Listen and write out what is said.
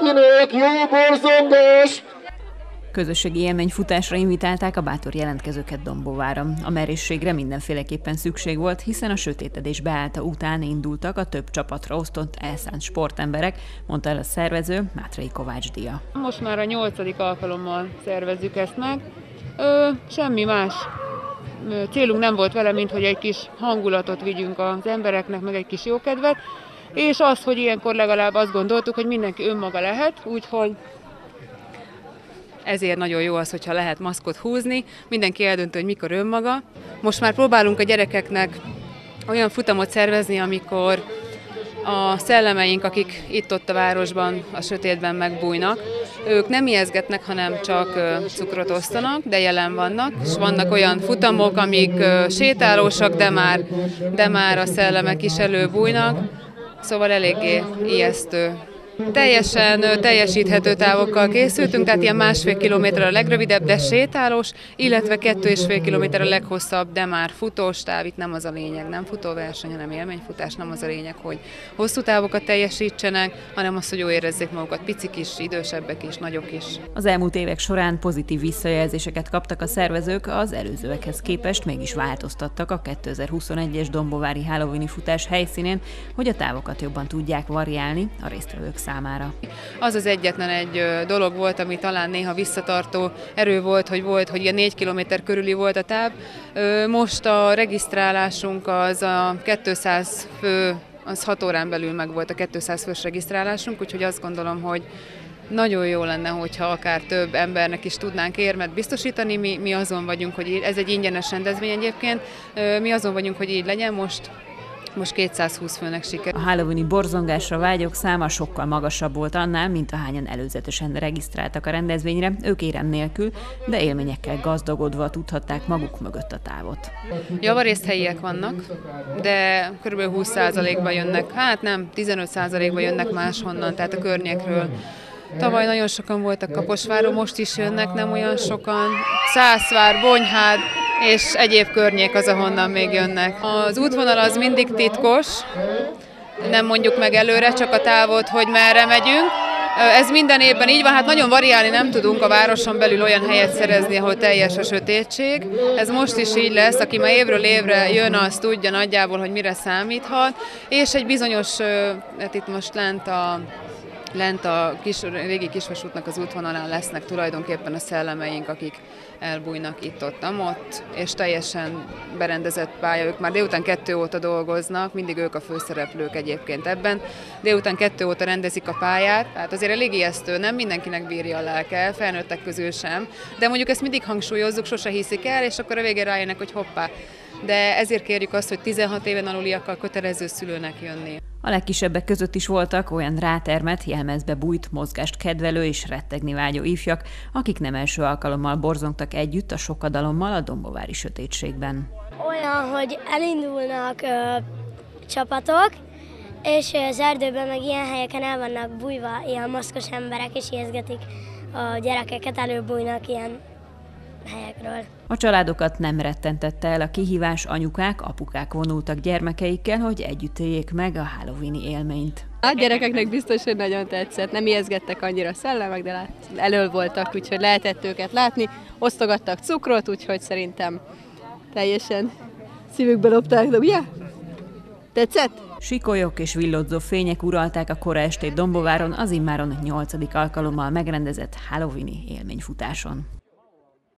Mindenkinek jó borzongás! Közösségi élményfutásra invitálták a bátor jelentkezőket Dombóváron. A merészségre mindenféleképpen szükség volt, hiszen a sötétedés beállta után indultak a több csapatra osztott elszánt sportemberek, mondta el a szervező, Mátrai Kovács Dia. Most már a 8. alkalommal szervezzük ezt meg. Semmi más célunk nem volt vele, mint hogy egy kis hangulatot vigyünk az embereknek, meg egy kis jókedvet, és az, hogy ilyenkor legalább azt gondoltuk, hogy mindenki önmaga lehet, úgyhogy ezért nagyon jó az, hogyha lehet maszkot húzni, mindenki eldöntő, hogy mikor önmaga. Most már próbálunk a gyerekeknek olyan futamot szervezni, amikor a szellemeink, akik itt-ott a városban, a sötétben megbújnak, ők nem ijeszgetnek, hanem csak cukrot osztanak, de jelen vannak, és vannak olyan futamok, amik sétálósak, de már a szellemek is előbújnak, szóval eléggé ijesztő. Teljesen teljesíthető távokkal készültünk, tehát ilyen 1,5 kilométer a legrövidebb, de sétálós, illetve 2,5 kilométer a leghosszabb, de már futós táv. Itt nem az a lényeg, nem futóverseny, hanem élményfutás, nem az a lényeg, hogy hosszú távokat teljesítsenek, hanem az, hogy jól érezzék magukat, picik is, idősebbek is, nagyok is. Az elmúlt évek során pozitív visszajelzéseket kaptak a szervezők, az előzőekhez képest mégis változtattak a 2021-es dombóvári halloweeni futás helyszínén, hogy a távokat jobban tudják variálni a résztvevők számára. Az az egyetlen egy dolog volt, ami talán néha visszatartó erő volt, hogy ilyen 4 kilométer körüli volt a táv. Most a regisztrálásunk az a 200 fő, az 6 órán belül meg volt a 200 fős regisztrálásunk, úgyhogy azt gondolom, hogy nagyon jó lenne, hogyha akár több embernek is tudnánk érmet biztosítani. Mi azon vagyunk, hogy ez egy ingyenes rendezvény egyébként, mi azon vagyunk, hogy így legyen most 220 főnek siker. A halloweeni borzongásra vágyók száma sokkal magasabb volt annál, mint ahányan előzetesen regisztráltak a rendezvényre, ők érem nélkül, de élményekkel gazdagodva tudhatták maguk mögött a távot. Javarészt helyiek vannak, de kb. 20%-ban jönnek, hát nem, 15%-ban jönnek máshonnan, tehát a környékről. Tavaly nagyon sokan voltak Kaposváron, most is jönnek, nem olyan sokan. Szászvár, Bonyhád és egyéb környék az, ahonnan még jönnek. Az útvonal az mindig titkos, nem mondjuk meg előre, csak a távot, hogy merre megyünk. Ez minden évben így van, hát nagyon variálni nem tudunk a városon belül olyan helyet szerezni, ahol teljes a sötétség. Ez most is így lesz, aki már évről évre jön, az tudja nagyjából, hogy mire számíthat. És egy bizonyos, hát itt most lent a régi kisvasútnak az útvonalán lesznek tulajdonképpen a szellemeink, akik elbújnak itt-ott, és teljesen berendezett pálya. Ők már délután 2 óta dolgoznak, mindig ők a főszereplők egyébként ebben. Délután 2 óta rendezik a pályát, tehát azért elég ijesztő, nem mindenkinek bírja a lelke, felnőttek közül sem, de mondjuk ezt mindig hangsúlyozzuk, sose hiszik el, és akkor a végén rájönnek, hogy hoppá. De ezért kérjük azt, hogy 16 éven aluliakkal kötelező szülőnek jönni. A legkisebbek között is voltak olyan rátermet, jelmezbe bújt, mozgást kedvelő és rettegni vágyó ifjak, akik nem első alkalommal borzongtak együtt a sokadalommal a dombóvári sötétségben. Olyan, hogy elindulnak csapatok, és az erdőben meg ilyen helyeken el vannak bújva ilyen maszkos emberek, és ijeszgetik a gyerekeket, előbújnak ilyen helyekről. A családokat nem rettentette el a kihívás, anyukák, apukák vonultak gyermekeikkel, hogy együtt éljék meg a halloweeni élményt. A gyerekeknek biztos, hogy nagyon tetszett. Nem ijeszgettek annyira a szellemek, de elől voltak, úgyhogy lehetett őket látni. Osztogattak cukrot, úgyhogy szerintem teljesen szívükbe lopták, de ugye? Tetszett? Sikolyok és villodzó fények uralták a kora estét Dombóváron az immáron 8. alkalommal megrendezett halloweeni élményfutáson.